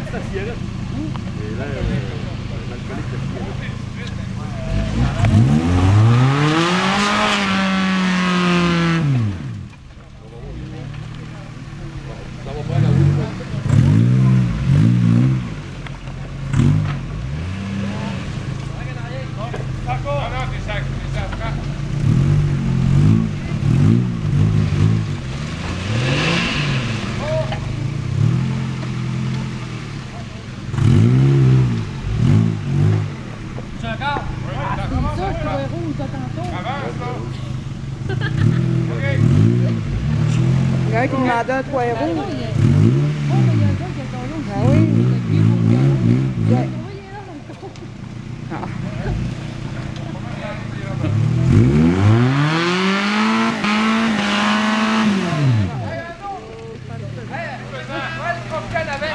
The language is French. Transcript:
la cigarette. Et là, l'alcoolique de cigarette. Ça va faire la route. Il y a un qui demandait un 3 roues. Ah oui. Ouais. Ah. Ouais, le